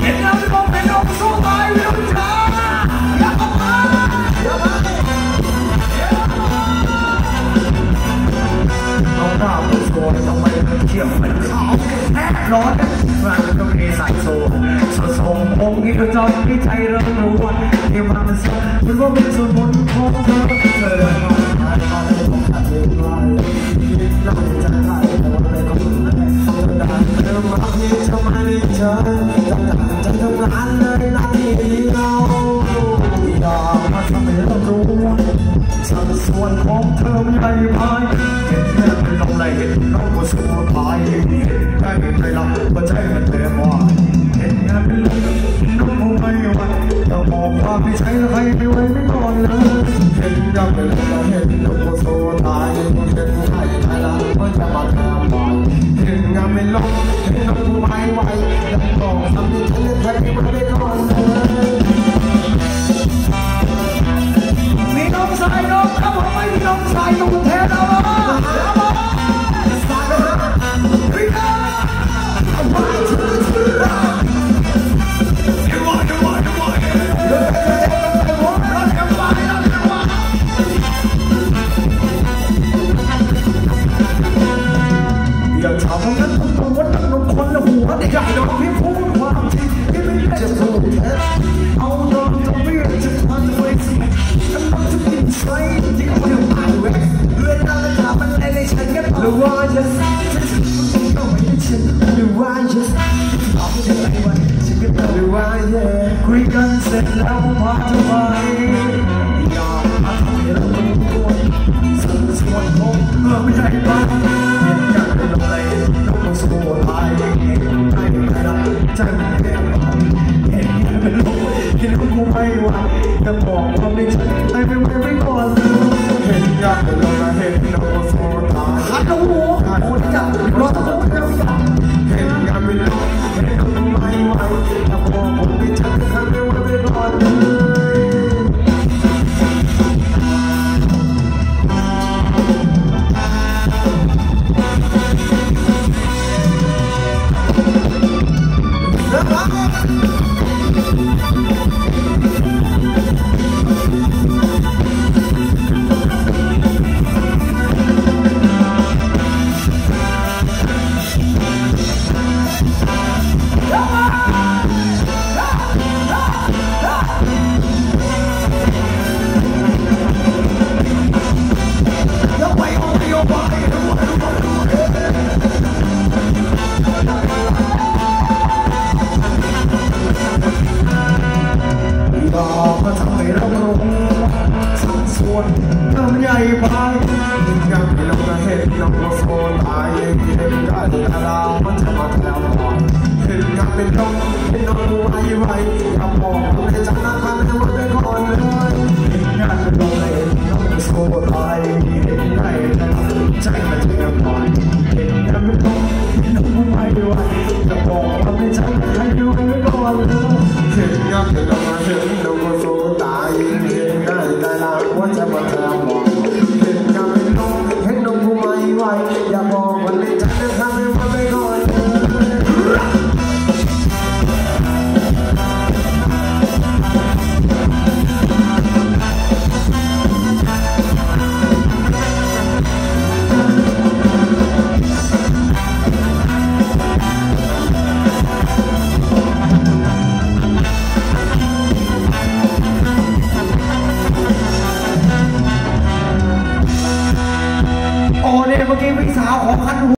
ห็นแล้วที่ผมเป็นองค์สู้ตายไม่รู้จักอยากมาอยากมาเอาหน้าผู้สวยทำไมมันเที่ยวมันขาวแน่นอนมันก็มีสายโซ่สมองค์นี้ก็จอยที่ใจเริ่มรู้ว่าที่มันสดมันว่าเป็นส่วนบนของเธอเธอเลยนอนหายไปของขัดเองไว้ยิ่งน่าจะใครแต่ว่าไม่ก็ไม่ได้เธอมาที่ทำไมเธอจะทำงานเลยนาทีเราอยากมาทำให้เรารู้สัดส่วนของเธอไม่ได้พายเห็นแม่เป็นลมไหลเห็นน้องก็สู้ตายเห็นได้ใจเราก็ใจมันเต็มว่าเห็นแม่เป็นลมน้องไม่ไหวต้องบอกความไม่ใช่ใครไม่ไหวไม่ก่อนเลยเห็นแม่เป็นลมเห็นน้องก็สู้ตายเห็นใจเราก็จะมาทำบ่อยเห็นแม่เป็นลมเห็นน้องไม่ไหวต้องบอกความไม่ใช่ใครไม่ไหวไม่ก่อนเลยมีน้องชายน้องครับผมไม่มีน้องชายต้องแทนเราอย่างชาวบ้านนั้นต้องวัดตั้งน้องคนละหัวใหญ่ดอกพี่พูดความจริงที่ไม่จะพูดแทนเอาดอกจะไม่จะทำไว้สิฉันต้องจะกินใส่ที่เขาเรียกมาด้วยเรื่องนั้นจะทำมันอะไรฉันก็หรือว่าจะต้องไม่ฉันหรือว่าจะตอบจะอะไรวะฉันก็ต้องหรือว่าคุยกันเสร็จแล้วพาเธอไปอยากมาทำให้เรารู้ตัวสัดส่วนของเธอไม่ใช่บ้านสู้ตายใจไม่รักใจไม่แข็งเห็นเป็นลมเห็นกูไม่ไหวแต่บอกว่าไม่ใช่ไอ้ไม่ไหวไม่ก่อนเห็นยากเป็นลมเห็นน้องสู้ตายขัดหัวโอ้ยจับรถตู้เร็วจับเห็นยากเป็นลมเห็นกูไม่ไหวแต่บอกว่าไม่ใช่ไอ้ไม่ไหวไม่ก่อนก็ทำให้เราลงสัดส่วนเริ่มใหญ่ไปยังไม่ลงเห็นน้องก็โซนตายเห็นได้แต่เรามันจะมาแถวก่อนเห็นยังเป็นลมเห็นน้องไว้ไว้อย่าบอกให้จำนะคันให้มันได้ก่อนเลยเห็นยังเป็นลมเห็นน้องก็โซนตายเห็นได้แต่ใจมันจะยังก่อนเห็นยังเป็นลมเห็นน้องไว้ไว้อย่าบอกว่าไม่จำให้ดูไว้ก่อนเลยเห็นยังเป็นลมเห็นน้องก็โซนตายเห็นได้แต่เราว่าจะมาแถวก่อนเห็นยังเป็นลมเห็นน้องไว้ไว้อย่าบอกว่าไม่จำให้มันได้ก่อนเมื่อกี้พี่สาวของคัน